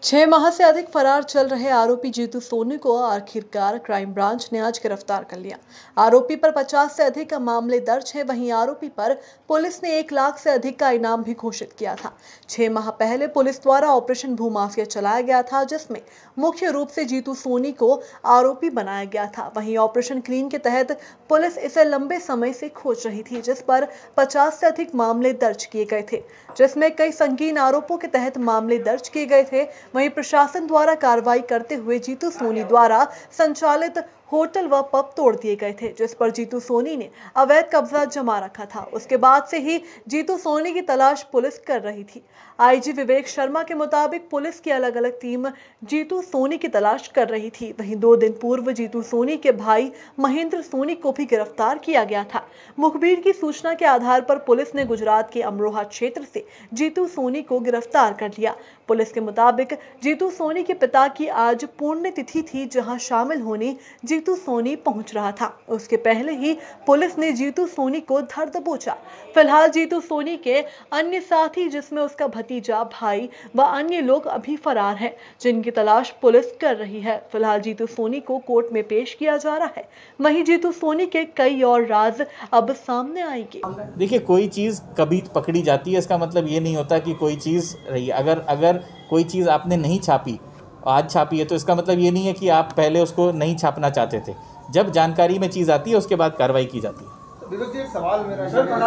6 माह से अधिक फरार चल रहे आरोपी जीतू सोनी को आखिरकार क्राइम ब्रांच ने आज गिरफ्तार कर लिया। आरोपी पर 50 से अधिक मामले दर्ज हैं। वहीं आरोपी पर पुलिस ने 1 लाख से अधिक का इनाम भी घोषित किया था। 6 माह पहले पुलिस द्वारा ऑपरेशन भूमाफिया चलाया गया था, जिसमें मुख्य रूप से जीतू सोनी को आरोपी बनाया गया था। वहीं ऑपरेशन क्लीन के तहत पुलिस इसे लंबे समय से खोज रही थी, जिस पर 50 से अधिक मामले दर्ज किए गए थे, जिसमें कई संगीन आरोपों के तहत मामले दर्ज किए गए थे। वहीं प्रशासन द्वारा कार्रवाई करते हुए जीतू सोनी द्वारा संचालित होटल व पब तोड़ दिए गए थे, जिस पर जीतू सोनी ने अवैध कब्जा जमा रखा था। उसके बाद से ही जीतू सोनी की तलाश पुलिस कर रही थी। आईजी विवेक शर्मा के मुताबिक पुलिस की अलग अलग टीम जीतू सोनी की तलाश कर रही थी। वहीं 2 दिन पूर्व जीतू सोनी के भाई महेंद्र सोनी को भी गिरफ्तार किया गया था। मुखबिर की सूचना के आधार पर पुलिस ने गुजरात के अमरोहा क्षेत्र से जीतू सोनी को गिरफ्तार कर लिया। पुलिस के मुताबिक जीतू सोनी के पिता की आज पुण्यतिथि थी, जहां शामिल होने जीतू सोनी पहुंच रहा था। उसके पहले ही पुलिस ने जीतू सोनी को धर दबोचा। फिलहाल जीतू सोनी के अन्य साथी, जिसमें उसका भतीजा, भाई व अन्य लोग अभी फरार हैं, जिनकी तलाश पुलिस कर रही है। फिलहाल जीतू सोनी को कोर्ट में पेश किया जा रहा है। वहीं जीतू सोनी के कई और राज अब सामने आएंगे। देखिए, कोई चीज़ कभी पकड़ी जाती है, इसका मतलब ये नहीं होता कि कोई चीज़ रही। अगर कोई चीज़ आपने नहीं छापी, आज छापी है, तो इसका मतलब ये नहीं है कि आप पहले उसको नहीं छापना चाहते थे। जब जानकारी में चीज़ आती है, उसके बाद कार्रवाई की जाती है। एक सवाल मेरा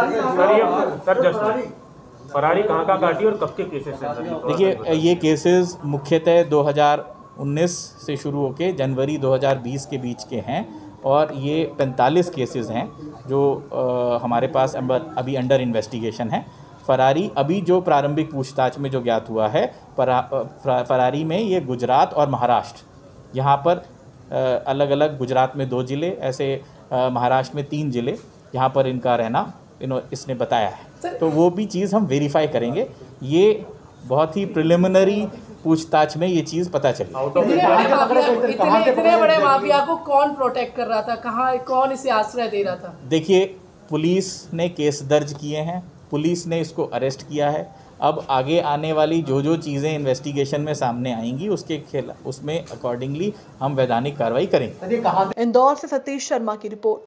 फरारी कहाँ का काटी और कब के केसेस हैं? देखिए, ये केसेस मुख्यतः 2019 से शुरू होकर जनवरी 2020 के बीच के हैं और ये 45 केसेस हैं जो हमारे पास अभी अंडर इन्वेस्टिगेशन है। फरारी अभी जो प्रारंभिक पूछताछ में जो ज्ञात हुआ है, फरारी में ये गुजरात और महाराष्ट्र, यहाँ पर अलग अलग, गुजरात में 2 ज़िले, ऐसे महाराष्ट्र में 3 ज़िले, यहाँ पर इनका रहना इसने बताया है। तो वो भी चीज़ हम वेरीफाई करेंगे। ये बहुत ही प्रिलिमिनरी पूछताछ में ये चीज़ पता चली। इतने बड़े माफिया को कौन प्रोटेक्ट कर रहा था? कहाँ, कौन इसे आश्रय दे रहा था? देखिए, पुलिस ने केस दर्ज किए हैं, पुलिस ने इसको अरेस्ट किया है। अब आगे आने वाली जो चीज़ें इन्वेस्टिगेशन में सामने आएंगी, उसमें अकॉर्डिंगली हम वैधानिक कार्रवाई करेंगे। इंदौर से सतीश शर्मा की रिपोर्ट।